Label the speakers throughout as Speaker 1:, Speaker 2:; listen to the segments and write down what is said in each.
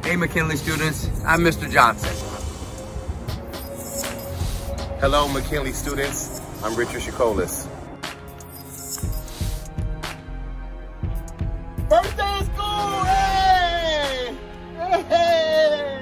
Speaker 1: Hey McKinley students, I'm Mr. Johnson.
Speaker 2: Hello McKinley students, I'm Richard Chacolas.
Speaker 3: First day of school, hey! Hey!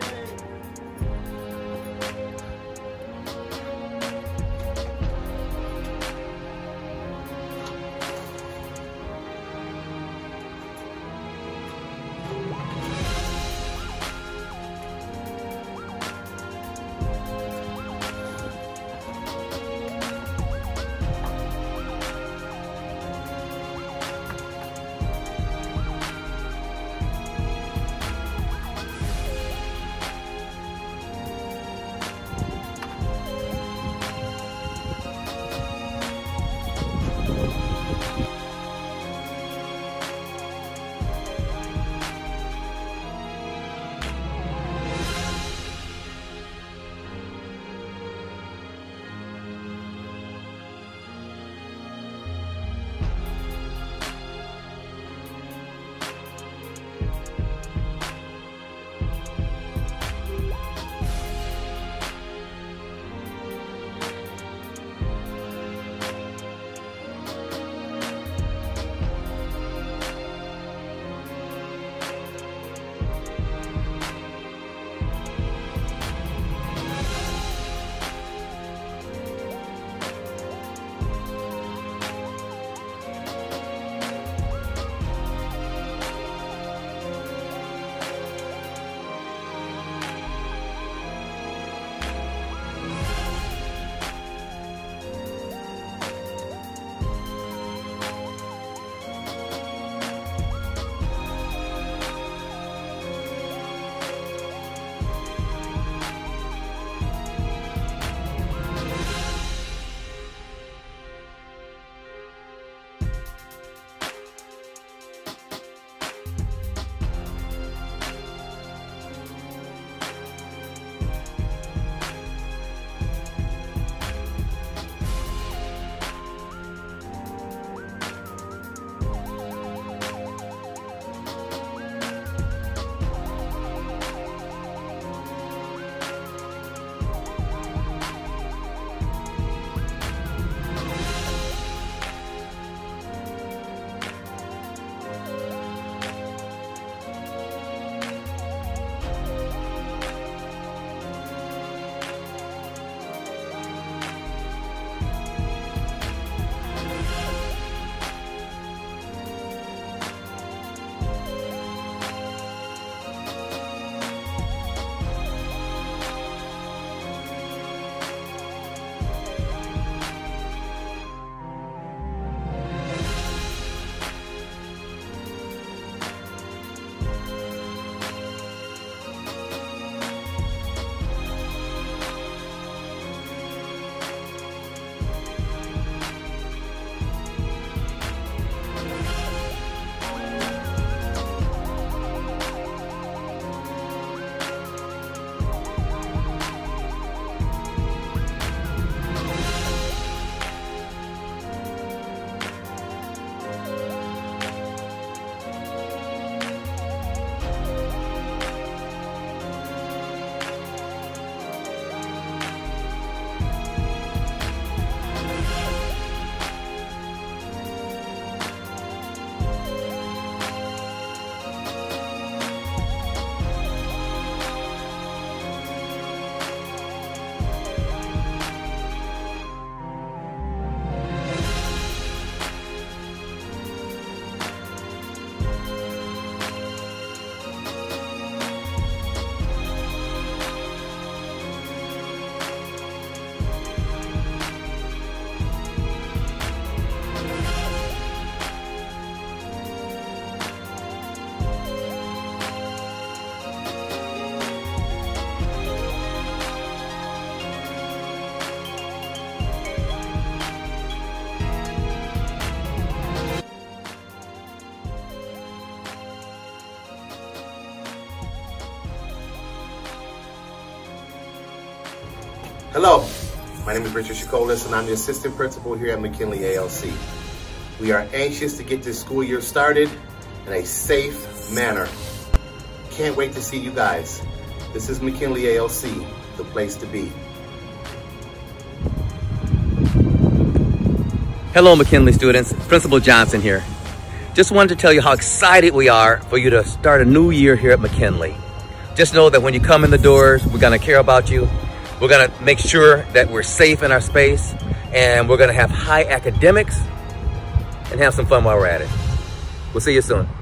Speaker 2: Hello, my name is Richard Chacolas and I'm the assistant principal here at McKinley ALC. We are anxious to get this school year started in a safe manner. can't wait to see you guys. This is McKinley ALC, the place to be.
Speaker 1: Hello, McKinley students. Principal Johnson here. Just wanted to tell you how excited we are for you to start a new year here at McKinley. Just know that when you come in the doors, we're gonna care about you. We're gonna make sure that we're safe in our space, and we're gonna have high academics and have some fun while we're at it. We'll see you soon.